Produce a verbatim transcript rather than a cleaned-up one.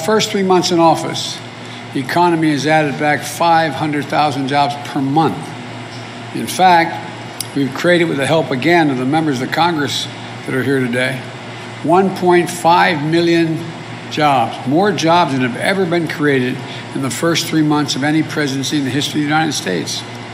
first three months in office, the economy has added back five hundred thousand jobs per month. In fact, we've created, with the help again of the members of the Congress that are here today, one point five million jobs, more jobs than have ever been created in the first three months of any presidency in the history of the United States.